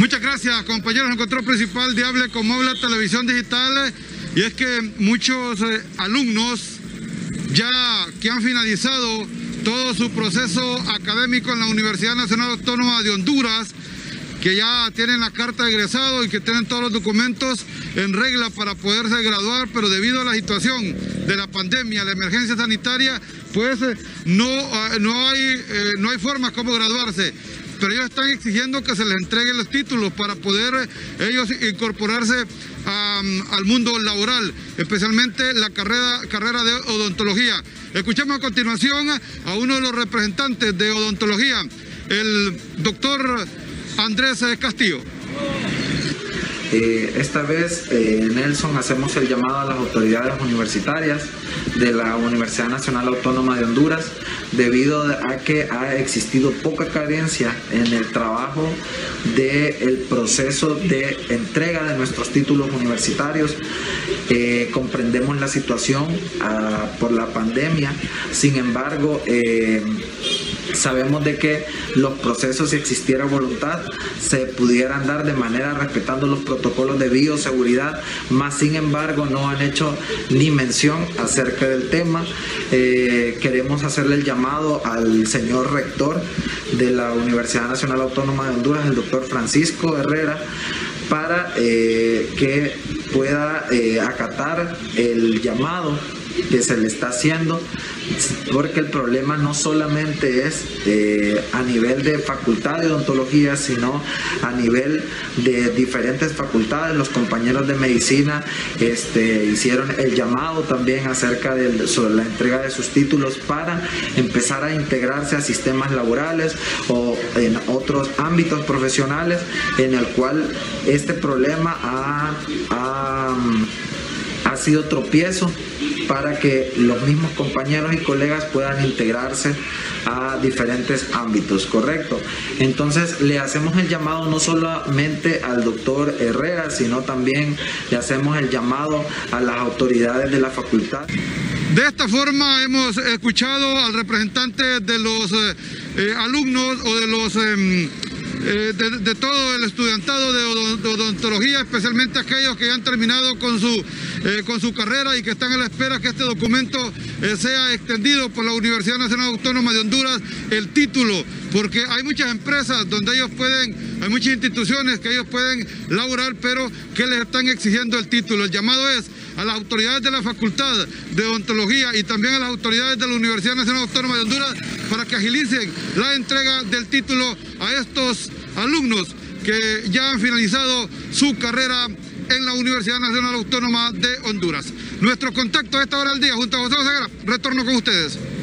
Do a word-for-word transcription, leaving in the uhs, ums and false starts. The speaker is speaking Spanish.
Muchas gracias, compañeros. El control principal de Hable como Habla Televisión Digital. Y es que muchos eh, alumnos ya que han finalizado todo su proceso académico en la Universidad Nacional Autónoma de Honduras, que ya tienen la carta de egresado y que tienen todos los documentos en regla para poderse graduar, pero debido a la situación de la pandemia, la emergencia sanitaria, pues no, no, hay, eh, no hay forma como graduarse. Pero ellos están exigiendo que se les entreguen los títulos para poder ellos incorporarse a, al mundo laboral, especialmente la carrera, carrera de odontología. Escuchamos a continuación a uno de los representantes de odontología, el doctor Andrés Castillo. Eh, esta vez, eh, Nelson, hacemos el llamado a las autoridades universitarias de la Universidad Nacional Autónoma de Honduras, debido a que ha existido poca carencia en el trabajo del proceso de entrega de nuestros títulos universitarios. Eh, comprendemos la situación uh, por la pandemia, sin embargo, eh, sabemos de que los procesos, si existiera voluntad, se pudieran dar de manera respetando los protocolos de bioseguridad, más sin embargo no han hecho ni mención acerca del tema. Eh, queremos hacerle el llamado al señor rector de la Universidad Nacional Autónoma de Honduras, el doctor Francisco Herrera, para eh, que pueda eh, acatar el llamado que se le está haciendo, porque el problema no solamente es eh, a nivel de facultad de odontología, sino a nivel de diferentes facultades. Los compañeros de medicina este, hicieron el llamado también acerca de sobre la entrega de sus títulos para empezar a integrarse a sistemas laborales o en otros ámbitos profesionales, en el cual este problema ha, ha, ha sido tropiezo para que los mismos compañeros y colegas puedan integrarse a diferentes ámbitos, ¿correcto? Entonces le hacemos el llamado no solamente al doctor Herrera, sino también le hacemos el llamado a las autoridades de la facultad. De esta forma hemos escuchado al representante de los eh, eh, alumnos o de los... Eh, Eh, de, de todo el estudiantado de odontología, especialmente aquellos que ya han terminado con su, eh, con su carrera y que están a la espera que este documento eh, sea extendido por la Universidad Nacional Autónoma de Honduras, el título, porque hay muchas empresas donde ellos pueden, hay muchas instituciones que ellos pueden laborar, pero que les están exigiendo el título. El llamado es a las autoridades de la Facultad de Odontología y también a las autoridades de la Universidad Nacional Autónoma de Honduras para que agilicen la entrega del título a estos alumnos que ya han finalizado su carrera en la Universidad Nacional Autónoma de Honduras. Nuestro contacto a esta hora del día junto a José Oseguera. Retorno con ustedes.